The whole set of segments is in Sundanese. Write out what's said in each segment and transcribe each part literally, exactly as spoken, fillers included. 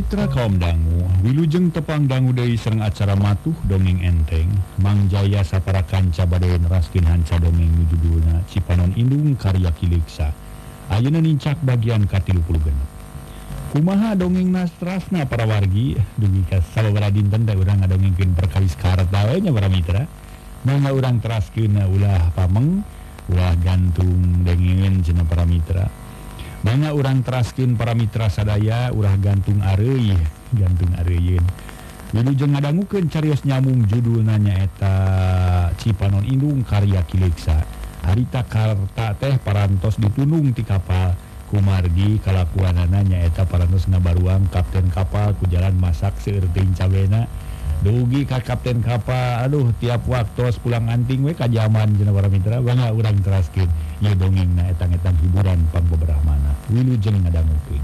Mitra kaum dangu, wilujeng tepang dangu deui sareng acara matuh dongeng enteng, Mang Jaya sapara kanca bade neraskeun hanca dongeng nu judulna Cipanon Indung karya Kiliksa. Ayeuna nincak bagian ka tilu puluh genep. Kumaha dongeng nastrasna para wargi, dugi ka sababaraha dinten teh urang ngadongengkeun perkawis karta we nya para mitra. Mangga urang teraskeun ulah pameng, ulah gantung dengengeun cenah para mitra. Mangga urang teraskeun para mitra sadaya ulah gantung areuy, gantung areuyeun. Wilujeng ngadangukeun carios nyamung judulna nyaeta Cipanon Indung karya Kiliksa. Harita karta teh parantos ditunung ti kapal kumargi kalakuanana nyaeta parantos ngabaruang kapten kapal ku jalan masak seueur teuing cabena. Dugi ka kapten kapal, aduh tiap waktos pulang anting we ka jaman cenah para mitra. Mangga urang teraskeun ieu dongengna etang-etang hiburan pangbeberahmana. Wilujeng ngadangukeun.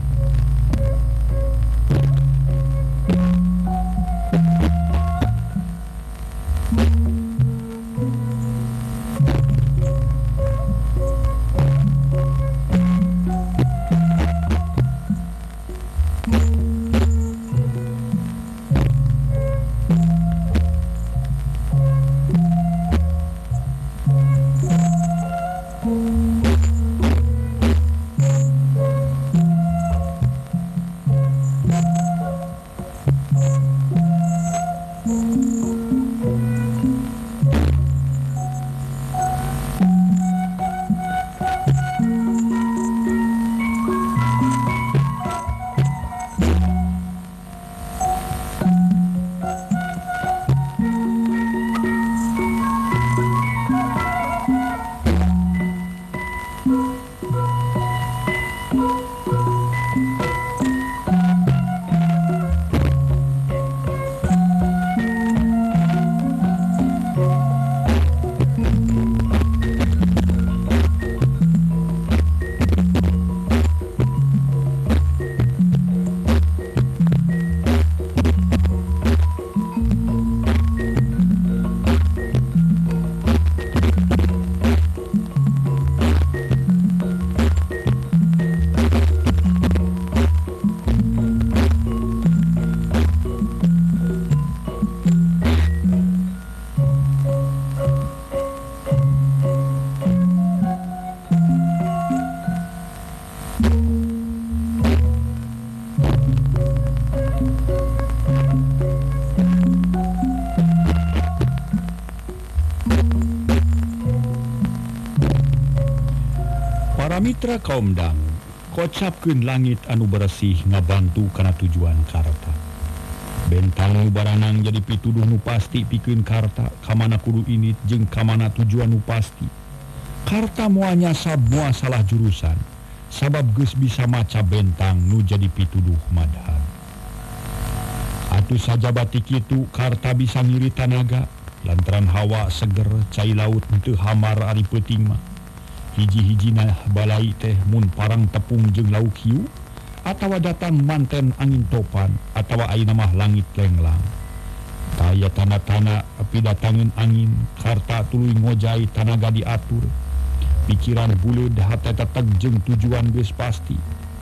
Mitra kaum dangu, kocapkeun langit anu bersih ngabantu kana tujuan karta. Bentang nu baranang jadi pituduh nu pasti pikeun karta kamana kudu init jeung kamana tujuan nu pasti. Karta moanya sabua salah jurusan, sabab geus bisa maca bentang nu jadi pituduh madhan. Atuh saja batik kitu karta bisa ngiri tanaga, lantaran hawa seger cai laut teu hamar ari peuting mah. Hiji-hijina balai teh mun parang tepung jeung lauk hiu atawa datang manten angin topan atawa ayeuna mah langit lenglang. Taya tanda-tanda pidatangeun angin karta tuluy ngojai tanaga diatur. Pikiran buleud hate teteg jeung tujuan geus pasti.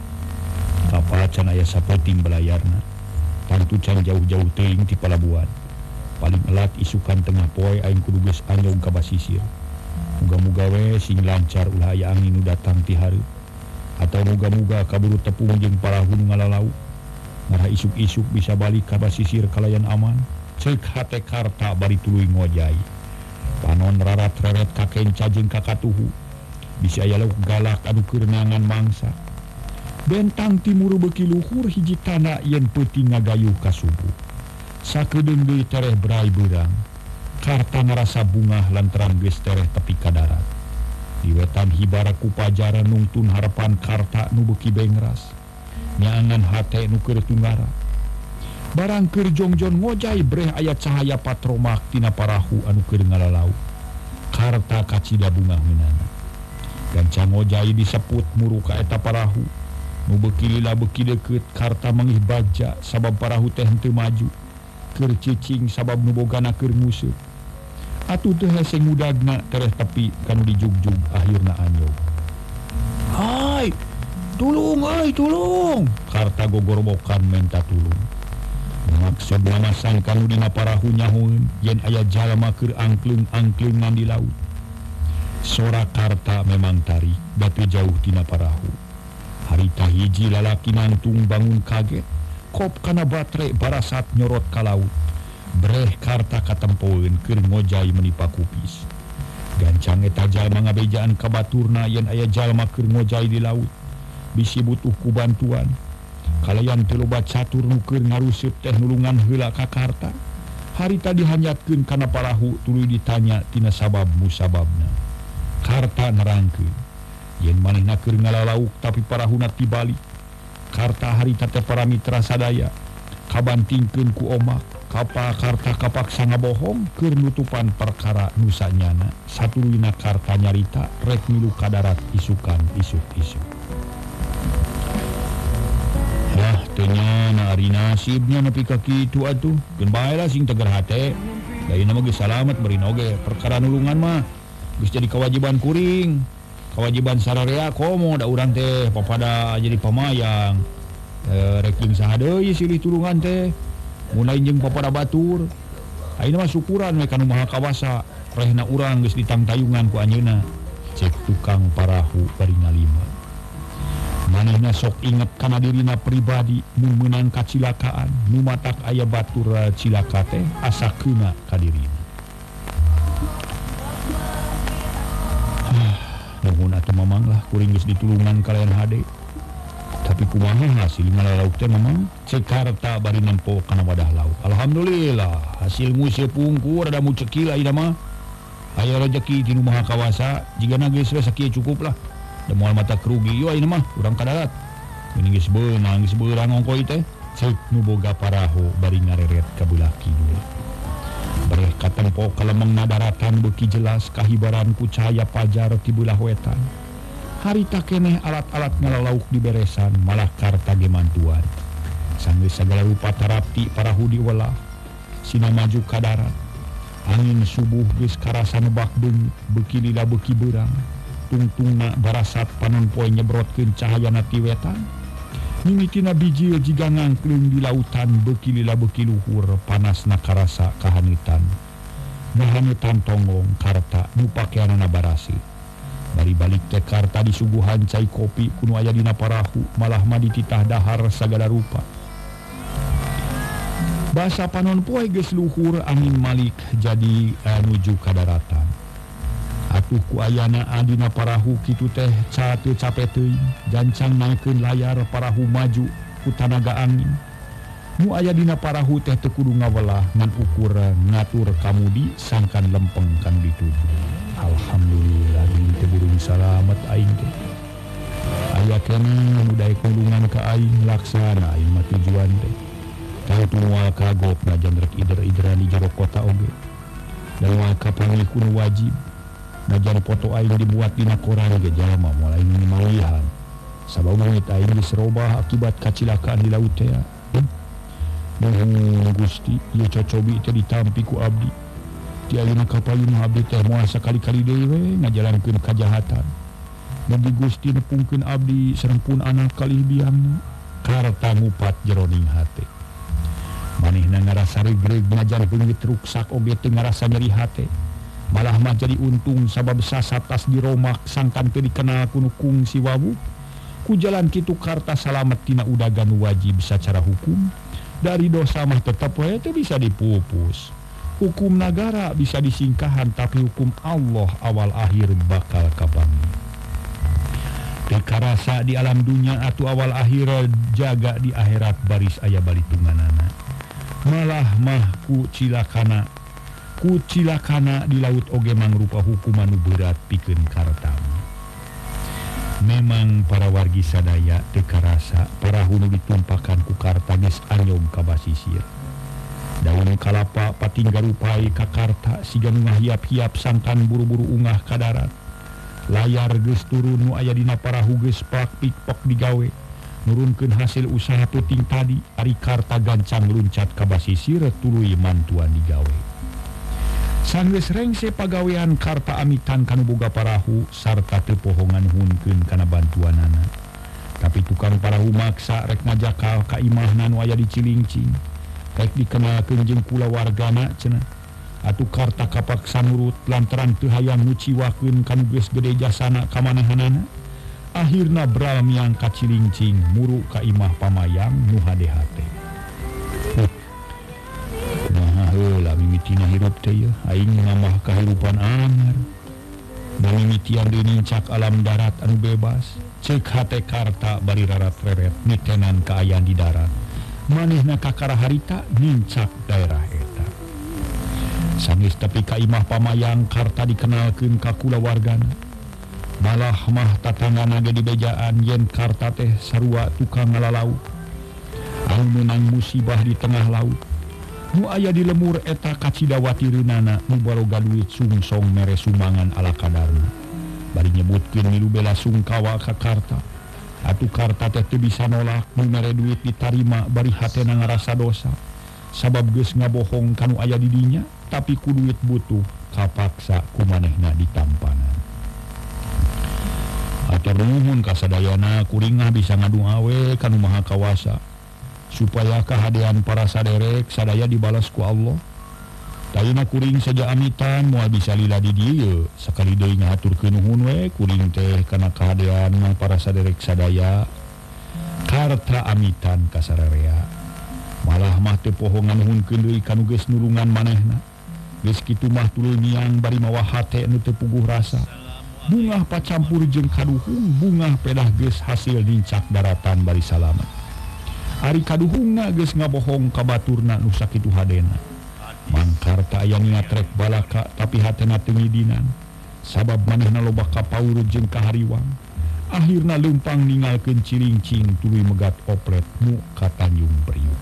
Kapal can aya sapeuting belayarna. Tantu can jauh-jauh teuing ti palabuhan. Paling elat isukan tengah poe aing kudu geus anjong ka basisir. Muga-muga we sing lancar ulah aya angin nu datang ti hareup atau muga-muga kaburu tepung jeung parahu nu ngalalau ngara isuk-isuk bisa balik ka basisir kalayan aman ceuk hate karta bari tuluy ngojai panon rarat-rarat ka kenca jeung ka katuhu bisa aya lauk galak anu keur neangan mangsa bentang timur beuki luhur hiji tanda yen peuting ngagayuh ka subuh sakedeung deui tereh berai beurang. Karta ngarasa bunga lantaran geus tereh tepi ka darat. Di wetan hibara ku pajara nungtun harapan karta nu beuki bengras. Nyaangan hate nu keur tunggara. Barang keur jongjon ngojai breh aya cahaya patromak tina parahu anu keur ngalalau. Karta kacida bunga heunana. Ganca ngojai diseput muru ka eta parahu. Nu beuki lila beuki deukeut karta mangih baja sabab parahu teh henteu maju. Keur cicing sabab nu bogana keur nguseup. Atuh teh hese ngudagna tereh tepi kanu dijugjug akhirna anyog. Hai, tulung euy tulung karta gogorbokan menta tulung maksud lamasan kanu dina parahu nyahoeun yen aya jalma keur angklung-angklungan di laut sora karta memang tarik tapi jauh tina parahu harita hiji lalaki nangtung bangun kaget kop kana batre barasat nyorot ka laut breh karta katempoeun keur ngojay menipa kupis gancang eta jalma ngabejaan ka baturna yen aya jalma keur ngojay di laut bisi butuh ku bantuan kalayan teu loba catur nu keur ngaruseup teh nulungan heula ka karta harita dihanyatkeun kana parahu tuluy ditanya tina sabab musababna karta nerangkeun yen manehna keur ngalalauk tapi parahuna tibalik karta harita teh para mitra sadaya kabantingkeun ku omak kapal karta kapaksa ngabohong keur nutupan perkara nu sanyana satuluyna karta nyarita rek milu ka darat isukan isuk-isuk. Lah tanya na ari nasibnya nepi ka kitu atuh geun bae lah sing teger hate lain mah geus salamet beureun oge perkara nulungan mah geus jadi kewajiban kuring kewajiban sararea komo da urang teh papada jadi pamayang e, rek jeung saha deui silih tulungan teh mun lain jeung papada batur ayeuna mah syukuran we kanu maha kawasa rehna urang geus ditangtayungan ku anjeunna cek tukang parahu bari ngalima manehna sok inget kana dirina pribadi mun meunang kacilakaan nu matak aya batur cilaka teh asa keuna ka dirina. Nuhun atuh mamang lah kuring geus ditulungan kalayan hade. Tapi kumaha hasil ngalalauk teh mamang cek karta bari nempo kana wadah laut. Alhamdulillah hasil museu pungkur ada mucekil ayeuna mah. Aya rezeki ti nu maha kawasa jigana geus we sakieu cukup lah. Da moal mata kerugi ieu ayeuna mah urang ka darat. Mun geus beunang geus beurang ongkoy teh ceuk nu boga parahu bari ngareret ka beulah kidul. Bareh katempo kalemengna daratan beuki jelas kahibaran ku cahaya pajar ti beulah wetan. Harita keneh alat-alat ngalalauk diberesan malah karta ge mantuan. Sanggeus sagala rupa tarapti parahu diwelah. Sina maju ka darat. Angin subuh geus karasa nebak beungit beuki lila beuki beurang. Tungtungna barasat panon poe nyebrotkeun cahayana ti wetan. Mimitina bijil jiga ngangklung di lautan beuki lila beuki luhur panasna karasa kahanutan. Nahanutan tonggong karta nu pakeanana barasi. Bari balik teh karta disuguhan cai kopi kuno aya dina parahu malah mah dititah dahar sagala rupa. Basa panon poe geus luhur angin malik jadi uh, nuju ka daratan. Atuh ku ayana adina parahu kitu teh ca teu capek teuing gancang naekeun layar parahu maju ku tanaga angin nu aya dina parahu teh teu kudu ngawelah ngan ukur ngatur kamudi sangkan lempeng kanu dituju. Alhamdulillah geuning teh burung salamet aing teh aya keneh nu daek kulungan ka aing laksana aing mah tujuan teh tah moal kagok najan rek ider-ideran di jero kota oge dan moal kapanggih kudu wajib. Najan foto aing dibuat dina koran ge jalma moal aing malihan. Sabab mangit aing diserobah akibat kacilakaan di laut teh. Nuhun Gusti, ieu cocobi teh ditampi ku abdi. Ti ayeuna kapayun abdi teh moal sakali-kali deui we ngajalankeun kajahatan. Dan di Gusti nepungkeun abdi sareng anak kalih biangna. Karta ngupat jeroning hate. Manehna ngarasa regreg ngajar beungit ruksak oge teu ngarasa nyeri hate. Malah mah jadi untung sabab sasat tas diromak sangkan teu dikenal kuno kungsi wawu ku jalan kitu karta salamet tina udagan wajib sacara hukum dari dosa mah tetep we teu bisa dipupus hukum negara bisa disingkahan tapi hukum Allah awal akhir bakal kabangi teu karasa di alam dunia atuh awal akhir jaga di akhirat baris aya balitunganana malah mah ku cilakana ku cilakana di laut oge mangrupa hukuman nu berat pikeun karta. Memang para wargi sadaya teu karasa parahu nu ditumpakan ku karta geus anyong ka basisir. Daun kalapa patinggal rupai ka karta siga nu ngahiap-hiap sangkan buru-buru ungah ka darat. Layar geus turun nu aya dina parahu geus pak-pikpok digawe. Nurunkeun hasil usaha puting tadi ari karta gancang luncat ka basisir tuluy mantuan digawe. Sanggeus rengse pagawean karta amitan kanu boga parahu sarta teu pohongan hunkeun kana bantuanana. tapi tukang parahu maksa rek ngajakal ka imahna nu aya di Cilingcing rek dikenalkeun jeung kulawargana cenah atuh karta kapaksa nurut lantaran teu hayang nguciwakeun kanu geus gede jasana ka manehanana. Akhirna bral miang ka Cilingcing muru ka imah pamayang nu hade-hate. Nah heula mimitina hirup teh yeuh aing nambah kahirupan anyar. Mimitian dinincak alam darat anu bebas. Cek hate karta bari rarat-reret mitenan kaayaan di darat. Manehna kakara harita nincak daerah eta. Sanggeus tepi ka imah pamayang karta dikenalkeun ka kulawargana. Malah mah tatanggana ge dibejaan yen karta teh sarua tukang ngalalaut. Anu meunang musibah di tengah laut. Nu aya di lemur eta kacidawati reunana nu baroga duit sungsong mere sumbangan ala kadarna. Bari nyebutkeun milu bela sungkawa ka karta. Atuh karta teh teu bisa nolak nu mere duit ditarima bari hatena ngarasa dosa. Sabab geus ngabohong kanu aya di dinya, tapi ku duit butuh kapaksa ku manehna ditampanan. Atur nuhun ka sadayana kuringah bisa ngadung awe kanu Maha Kawasa supaya kahadean para saderek sadaya dibalas ku Allah. Tayuna kuring saja amitan moal bisa lila di dieu sakali deui ngahaturkeun nuhun we kuring teh kana kahadean para saderek sadaya karta amitan ka sararea. Malah mah teu poho nganuhunkeun deui kanu geus nulungan manehna. Geus kitu mah tuluy niang bari mawa hate nu teu puguh rasa. Bungah pacampur jeung kaduhung bungah pedah geus hasil nincak daratan bari salamet. Ari kaduhungna geus ngabohong ka baturna nu sakitu hadena. Mangkarta aya niat rek balaka tapi hatena teu ngidinan sabab manehna loba kapaurut jeung kahariwang. Akhirna leumpang ninggalkeun Cilingcing tuluy megat oplet nu ka Tanjung Priuk.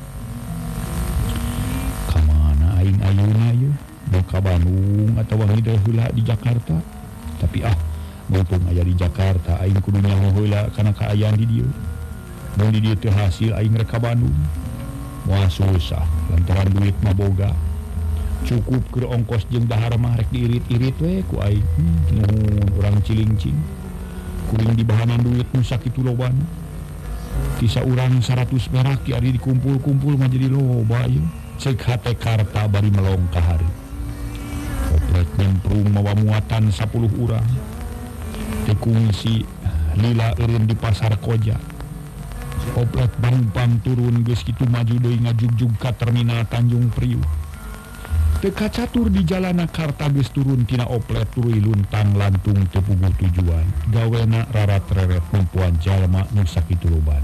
Ka mana aing ayeuna yeuh? Mau ka Bandung atawa hideu heula di Jakarta? Tapi ah, mumpung aya di Jakarta aing kudu nyaho heula kana kaayaan di dieu. Mun di dieu teu hasil aing rek ka Bandung. Moal susah lantaran duit mah boga. Cukup keur ongkos jeung dahar mah rek diirit-irit we ku aing. Nuhun urang Cilingcing. Kuring dibahanan duit nu sakitu lobana. Tisa urang seratus perak ki ari dikumpul-kumpul mah jadi loba ieu. Ceuk hate karta bari melong ka hari. Oplet nyemprung mawa muatan sepuluh urang. Teu kungsi lila eureun di pasar Koja. Oplet barumpang turun geus kitu maju deui ngajugjug ka terminal Tanjung Priuk. Teka catur di jalana karta geus turun tina oplet tuluy luntang lantung teu puguh tujuan. Gawena rarat-reret kumpuan jalma nu sakitu lobana.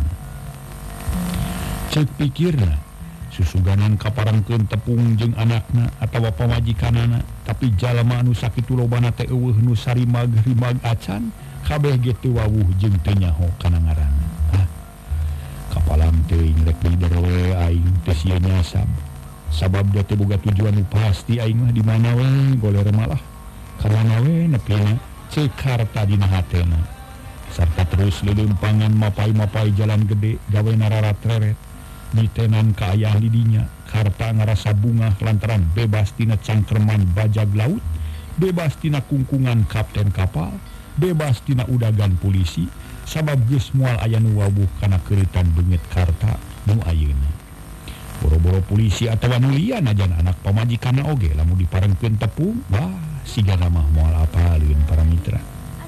Ceuk pikirna, susuganan kaparengkeun tepung jeung anakna atawa pamajikanana, tapi jalma nu sakitu lobana teh eueuh nu sarimag-rimag acan, kabeh ge teu wawuh jeung teu nyaho kana ngaranna. Hah. Kapalam teuing rek lider we aing teh sia nyasab. Sabab dia teh boga tujuan nu pasti aing mah di mana we goler malah ka mana we nepina ceuk karta dina hatena sarta terus leuleumpagan mapai-mapai jalan gede gawena rarat-reret mitenan kaayaan di dinya. Karta ngarasa bungah lantaran bebas tina cangkreman bajag laut, bebas tina kungkungan kapten kapal, bebas tina udagan polisi sabab geus moal aya nu wawuh kana keuritan beungeut karta nu ayeuna. Boro-boro polisi atawa nu lian ajan anak pamajikanna oge lamun diparengkeun tepung, wah sigana mah moal apaleun para mitra.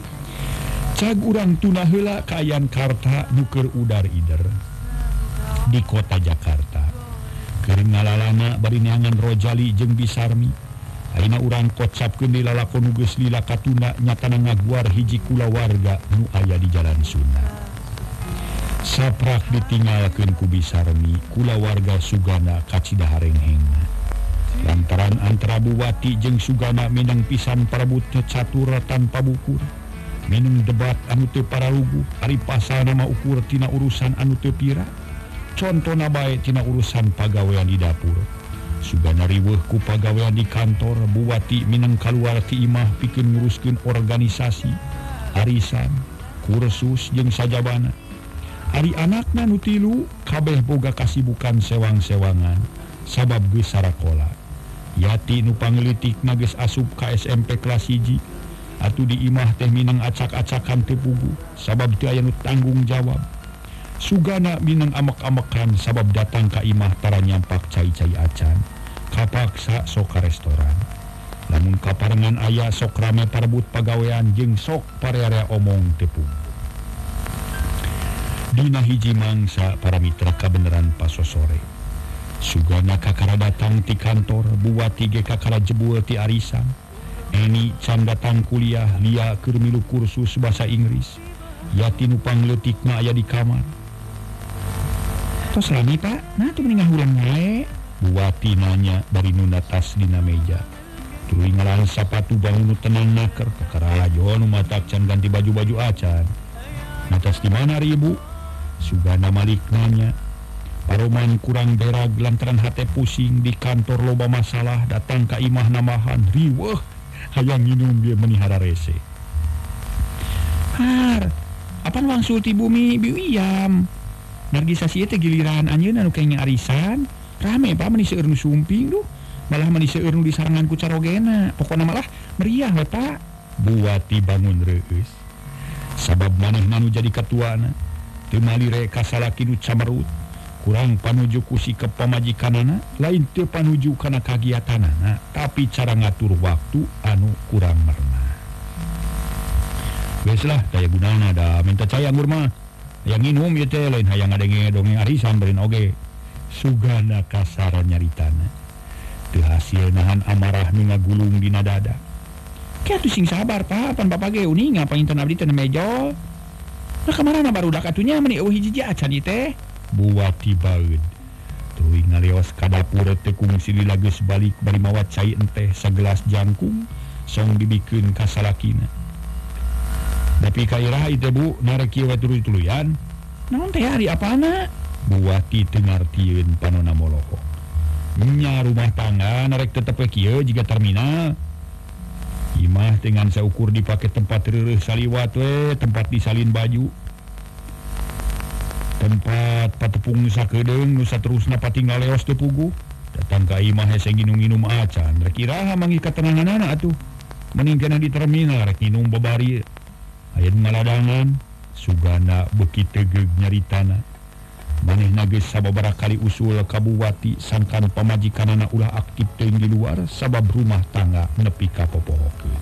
Cag urang tuna heula kaayaan karta nu keur udar-ider di kota Jakarta. Keur ngalalana bari neangan Rojali jeung Bisarmi. Ayeuna urang kocapkeun di lalakon nu geus lila katunda nyatana ngaguar hiji kulawarga nu aya di Jalan Sunda. Saprak ditinggalkeun ku Bisarmi kulawarga Sugana kacidahareng-hengna. Lantaran antara Buwati jeung Sugana minang pisan parebutna catur tanpa bukur. Minang debat anu teu paralugu, ari pasalna mah ukur tina urusan anu teu pira. Contona bae tina urusan pagawean di dapur. Sugana riweuh ku pagawean di kantor, Buwati minang kaluar ti imah pikeun nguruskeun organisasi, arisan, kursus jeung sajabana. Ari anakna nu tilu kabeh boga kasibukan sewang-sewangan sabab geus sarakola. Yati nu panglitikna geus asup ka S M P kelas hiji atuh di imah teh minang acak-acakan teu puguh sabab teu aya nu tanggung jawab. Sugana minang amak-amakan sabab datang ka imah tara nyampak cai-cai acan. Kapaksa sok ka restoran. Lamun kaparengan aya sok rame parebut pagawean jeung sok parearea omong tepung. Dina hiji mangsa para mitra kabeneran paso sore. Sugana kakara datang ti kantor, buati ge kakara jebul ti arisan. Eni can datang kuliah, lia keur milu kursus bahasa Inggris. Yati nupang leutikna aya di kamar. Tos lami pak, nah tuh mending ngahulang wae. Buati nanya dari nuna tas dina meja. Tuluy ngalang sapatu bangun tenang naker, kakara lajo nu matak can ganti baju-baju acan. Natas di mana ribu? Sugana malik nanya. Paroman kurang derag lantaran hate pusing di kantor loba masalah datang ka imah namahan riweuh hayang nginum dia menihara rese. Har, apan wangsul ti bumi biuyam. Nargisasi teh giliran anjeun anu kengnya arisan, rame pa meni seueur nu sumping duh. Malah meni seueur nu disarangan ku carogena. Pokona malah meriah we Pak. Buati bangun reueus. Sabab manehna nu jadi katuana teu malire ka salaki nu camerut. Kurang panuju ku sikep pamajikanana, lain teu panuju kana kagiatanana, tapi cara ngatur waktu anu kurang merna. Geus lah daya gunana da minta cai anggur mah. Yang minum ieu teh lain hayang ngadenge dongeng arisan beureun oge. Sugana kasar nyaritana. Teu hasil nahan amarah nu ngagulung dina dada. Kiatu sing sabar Pak, pan Bapak ge uning ngapain tan abdi teh mejol. Nah kamarana barudak atunya meni eueuh hiji acan ieu teh. Buati baeud. Tuluy ngaleos ka dapur teh kungsi lila geus balik bari mawa cai enteh sagelas jangkung song dibikeun ka salakina. Tapi kairah itu bu, narek kieu tuluy-tuluyan. Naon teh ari apana? Buati teu ngartieun panonna moloho. Nya rumah tangga narek tetep kieu jiga terminal. Imah dengan saukur dipake tempat reureuh saliwat we, tempat disalin baju. Tempat patepung nu sakedeung nu saterusna patinggal leos teu puguh. Datang ka imah hese nginum-nginum acan. Rek iraha manggih katenanganana atuh. Mending kana di terminal rek nginum babari. Aya ngaladangan, sugana beuki tegeg nyaritana. Manehna geus sababaraha kali usul ka Buati sangkan pamajikanana ulah aktif teuing di luar sabab rumah tangga nepi ka popohokeun.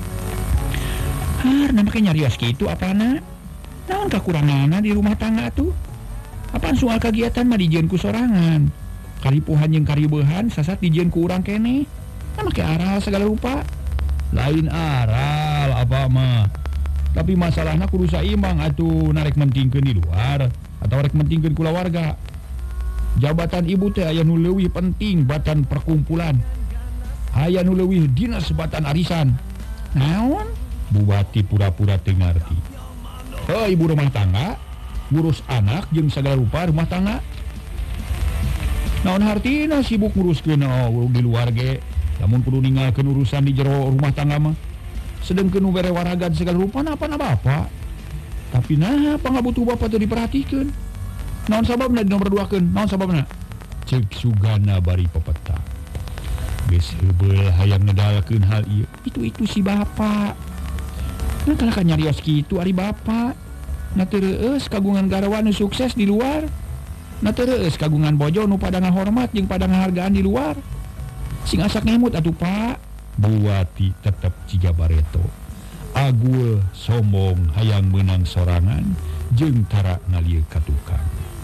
Har, namake nyarios kitu apana? Naon kakuranganna di rumah tangga tuh? Apaan soal kegiatan mah dijieun ku sorangan. Karipuhan jeung karibeuhan sasat dijieun ku urang keneh. Namake aral segala rupa. Lain aral apa mah. Tapi masalahnya kudu saimbang atuh narek mentingkeun di luar atau rek mentingkeun kula warga. Jabatan ibu teh aya nu leuwih penting batan perkumpulan. Aya nu leuwih dina sebatan arisan. Naon? Buati pura-pura teu ngarti. Oh, ibu rumah tangga ngurus anak jeung sagala rupa rumah tangga. Naon hartina sibuk nguruskeun oh, di luar ge. Lamun kudu ninggalkeun urusan di jero rumah tangga mah. Sedengkeun nu bere waragan segala rupa apa-apa bapak. Tapi nah pangabutuh bapak teu diperhatikeun. Naon sababna dinomor duakeun? Naon sababna? Ceuk sugana bari pepeta. Geus heubeul hayang ngedalkeun hal ieu. Itu-itu si bapak. Nah kalau kan nyarios kitu ari bapak. Na teu reueus kagungan garawan nu sukses di luar. Na teu reueus kagungan bojo nu pada ngahormat jeung pada ngahargaan di luar. Sing asak ngemut atuh Pak. Buati tetep ciga bareto. Agul sombong hayang menang sorangan jeung tara ngalieu ka tukang.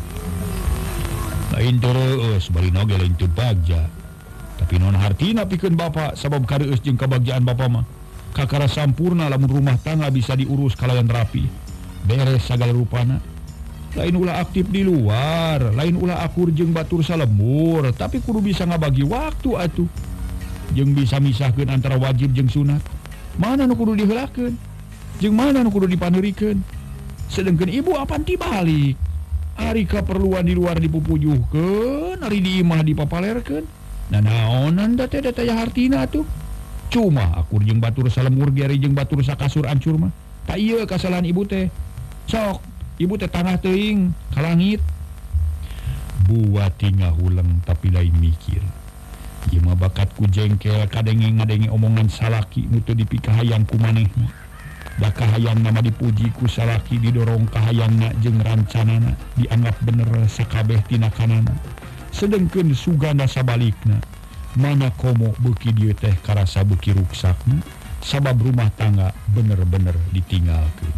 Lain teu reueus bari noge lain teu bagja. Tapi non hartina pikeun bapak sabab kareueus jeung kabagjaan bapak mah. Kakara sampurna lamun rumah tangga bisa diurus kalayan rapi. Beres sagala rupana. Lain ulah aktif di luar, lain ulah akur jeung batur salembur, tapi kudu bisa ngabagi waktu atuh. Jeung bisa misahkeun antara wajib jeung sunat. Mana nu kudu diheulakeun? Jeung mana nu kudu dipaneurikeun? Sedengkeun ibu apan ti balik. Ari kaperluan di luar dipupujuhkeun, ari di imah dipapalerkeun. Nah naonan da teh da teh hartina atuh. Cuma akur jeung batur salembur geri jeung batur sakasur ancur mah. Ta ieu kasalahan ibu teh. Sok, ibu teh tangah teuing ka langit. Buati ngahuleng tapi lain mikir. Ieu mah bakat ku jengkel kadenge ngadenge omongan salaki nu teu dipikahayang ku manehna. Dakahayang nama dipuji ku salaki didorong kahayangna jeung rancanana dianggap bener sakabeh tinakanana. Sedengkeun sugana sabalikna mana komo beuki dieu teh karasa beuki ruksakna sabab rumah tangga bener-bener ditinggalkeun.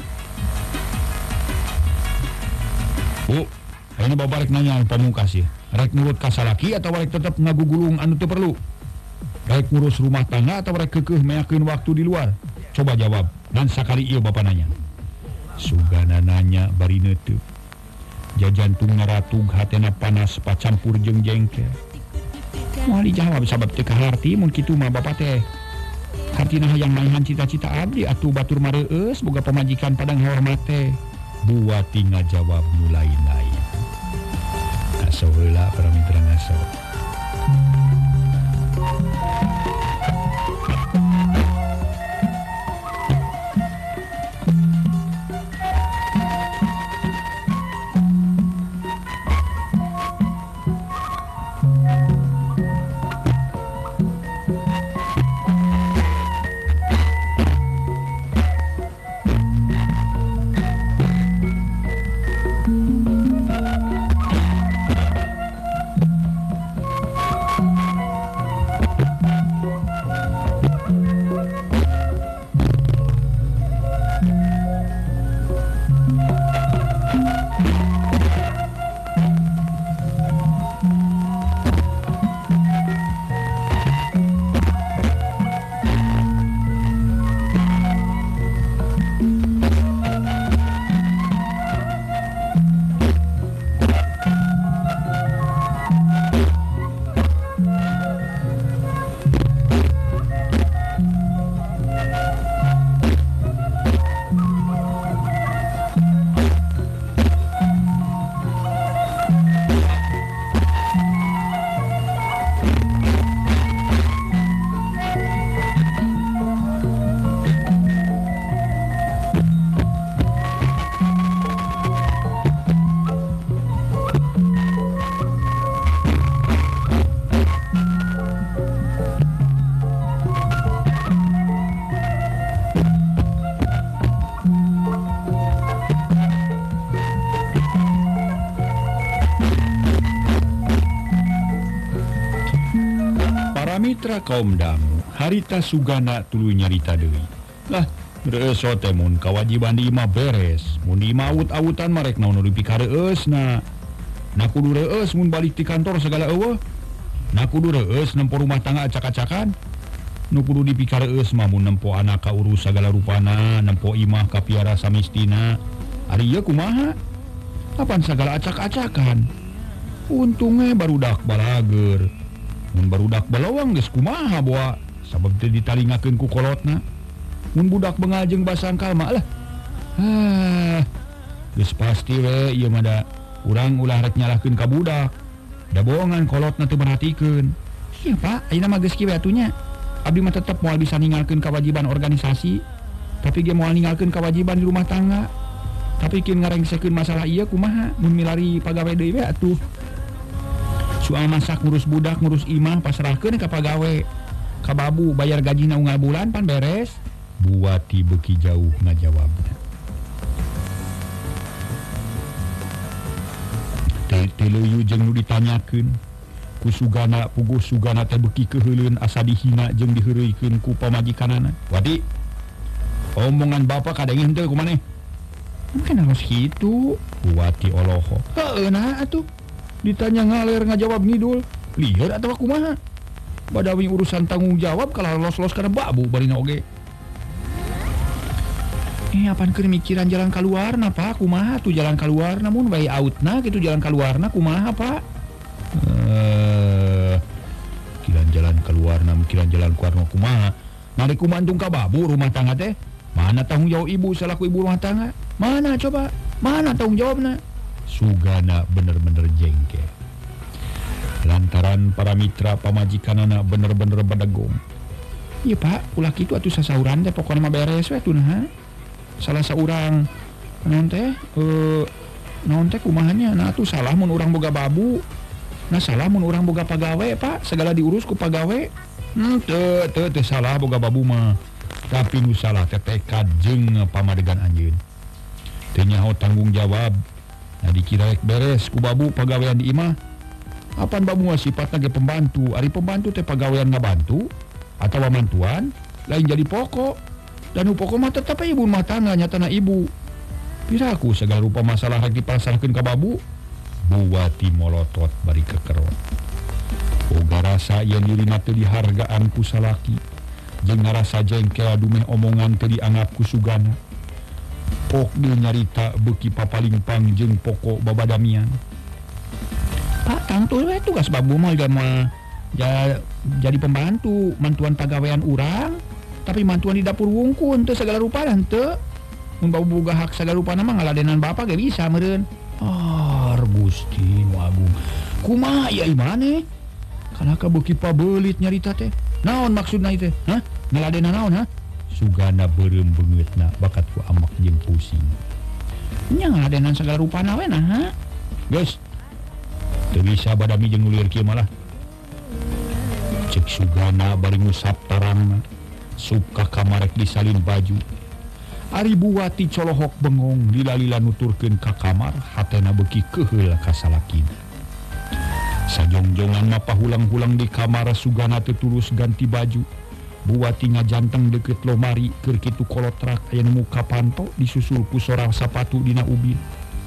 Bu, ayeuna babarek nanya pamungkas ieu. Rek nurut ka salaki atau rek tetep ngagugulung anu teu perlu? Rek ngurus rumah tangga atau rek keukeuh meakeun waktu di luar? Coba jawab. Dan sakali ieu bapa nanya. Sugana nanya bari neuteuk. Jajantung ngaratug hatena panas pacampur jeung jengkel. Moal dijawab sabab teu kaharti mun kitu mah bapa teh. Hartina hayang maihan cita-cita abdi atuh batur mareueus boga pamajikan padang hormat teh. Buati ngajawab nu lain-lain. Ngaso heula para mitra ngaso. Mitra kaum dangu harita sugana tuluy nyarita deui. Lah reueus teh mun kawajiban di imah beres, mun di imah awut-awutan marek naon nu dipikareusna. Na kudu reueus mun balik ti kantor segala eueuh. Na kudu reueus nempo rumah tangga acak-acakan. Nu kudu dipikareus mah mun nempo anak ka urus sagala rupana, nempo imah ka piara samistina. Ari ieu kumaha? Kapan sagala acak-acakan? Untungnya barudak balager. Mun barudak balawang geus kumaha boa sabab teu ditalingakeun ku kolotna. Mun budak beungal jeung basangkal mah lah. Ah, geus pasti we ieu mah da urang ulah rek nyalahkeun ka budak. Da bohongan kolotna teu merhatikeun. Iya Pak, ayeuna mah geus kieu atunya. Abdi mah tetep moal bisa ninggalkeun kewajiban organisasi, tapi ge moal ninggalkeun kewajiban di rumah tangga. Tapi keun ngarengsekeun masalah ieu kumaha mun milari pagawe deui we atuh. Soal masak ngurus budak ngurus imah pasrahkeun ka pagawe. Ka babu bayar gajina unggal bulan pan beres. Buati beuki jauh ngajawabna. Teleuyu jeung nu ditanyakeun ku sugana puguh sugana teh beuki keuheuleun asa dihina jeung diheureuikeun ku pamajikanana. Wadi. Omongan bapa kadengeh henteu kumaneh? Kan harus kitu. Buati oloho. Heueuh nah atuh. Ditanya ngaler ngajawab ngidul. Lieur atawa kumaha? Badawi urusan tanggung jawab kalau los-los kana babu barina oge. Eh apan keur mikiran jalan kaluarna Pak? Kumaha tuh jalan kaluarna mun bae outna kitu jalan kaluarna kumaha Pak? Eh mikiran jalan kaluarna mikiran jalan kaluarna kumaha? Mari kumantung ka babu rumah tangga teh. Mana tanggung jawab ibu selaku ibu rumah tangga? Mana coba? Mana tanggung jawabna? Sugana bener-bener jengkel. Lantaran para mitra pamajikanana bener-bener badagong. Iya Pak, ulah kitu atuh sasauran teh pokona mah beres we tuh nah. Salah saurang naon teh eh naon teh kumahanya nah atuh salah mun urang boga babu. Nah salah mun urang boga pagawe Pak, segala diurus ku pagawe. Hmm teu teu teu salah boga babu mah. tapi nu salah teh tekad jeung pamadegan anjeun. Teu nyaho tanggung jawab. Nah dikira rek beres ku babu pagawean di imah. Apan babu mah sifatna ge pembantu, ari pembantu teh pagawean ngabantu atawa mantuan lain jadi pokok. Dan nu pokok mah tetep ibu rumah tangga nyatana ibu. Piraku segala rupa masalah rek dipasarkeun ka babu. Buwati molotot bari kekerot. Boga rasa yen dirina teu dihargaan ku salaki. Jeung ngarasa jengkel dumeh omongan teu dianggap ku sugana. Pok di nyarita beuki papalimpang jeung pokok babadamian. Pak, tang tuh we tugas babu mah mah ja, jadi pembantu, mantuan pagawean urang, tapi mantuan di dapur wungkul teu segala rupa teu. Mun babu boga hak segala rupa mah ngaladenan bapak ge bisa meureun. Ah, Gusti nu Agung. Kumaha ieu imane? Kana ka beuki pabelit nyarita teh. Naon maksudna ieu teh? Hah? Ngaladenan naon ha? Sugana beureum beungeutna bakat ku amak jeung pusing. Nya ngaladenan segala rupana we nah, ha? Geus. Teu bisa badami jeung nulir kieu malah. Cek Sugana bari ngusap tarangna. Sup ka kamar rek disalin baju. Ari Buwati colohok bengong lila-lila nuturkeun ka kamar, hatena beuki keheul ka salakina. Sajongjongan mah pahulang-hulang di kamar Sugana teu tulus ganti baju. Buwati ngajanteng deket lomari keur kitu kolotrak aya nu muka panto disusul ku sorang sapatu dina ubin.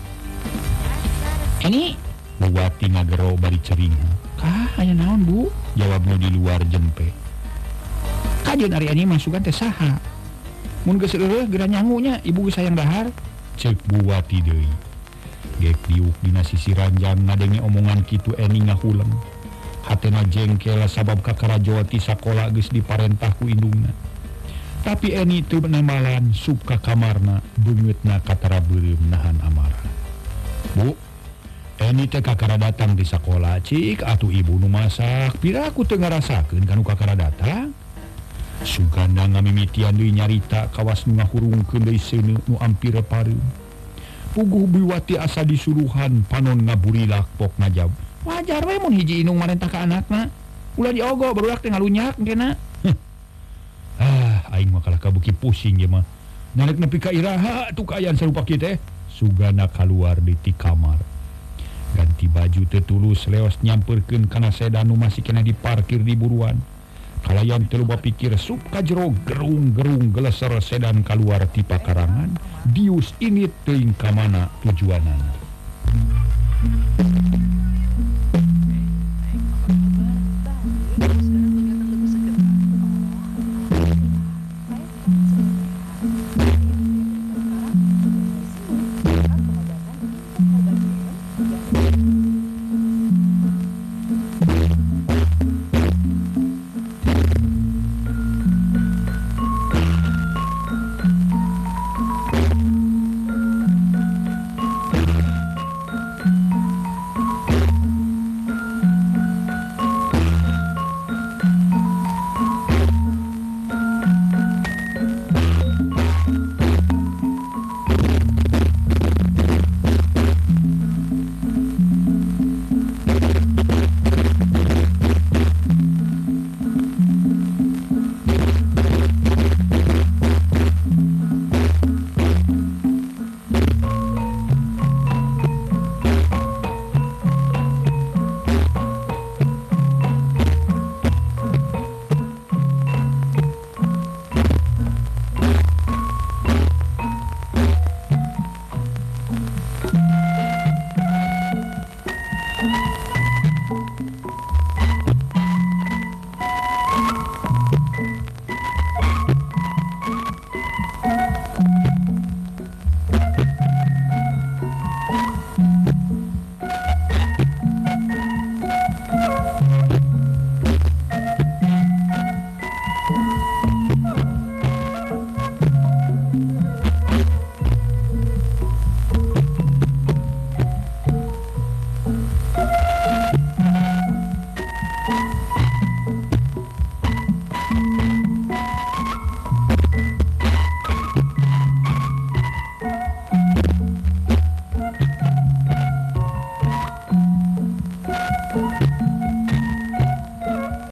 Ini Buwati ngagero bari cering. Kah aya naon Bu? Jawabna di luar jempe. Kajeun ari ani mah Sugan teh saha? Mun geus eueuh geura nyangunya ibu geus sayang dahar. Ceuk Buwati deui. Gek diuk dina sisi ranjang ngadenge omongan kitu Eni ngahuleng. Hatena jengkel sabab kakarajoa ti sakola geus diparentah ku indungna. Tapi Eni teu nemalan sup ka kamarna beungeutna katara beureum nahan amarah. Bu, Eni teh kakara datang di sakola, cik atuh ibu nu masak, piraku teu ngarasakeun kanu kakara datang. Sugana ngamimitian deui nyarita kawas nu ngahurungkeun deui seuneu nu ampir pareum. Puguh Buwati asa disuruhan panon ngaburilak pok ngajab. Wajar we mun hiji indung marentah ka anakna. Ulah diogo barudak teh ngalunyak engkena. Ah, aing mah kalah kabuki pusing ye mah. Nalek nepi ka iraha atuh kaayaan sarupa kieu teh. Sugana kaluar di ti kamar. Ganti baju teu tulus leos nyampeurkeun kana sedan nu masih kena diparkir di buruan. Kalayan teu loba pikir sup ka jero gerung-gerung geleser sedan kaluar ti pakarangan. Dius init teuing ka mana tujuanana.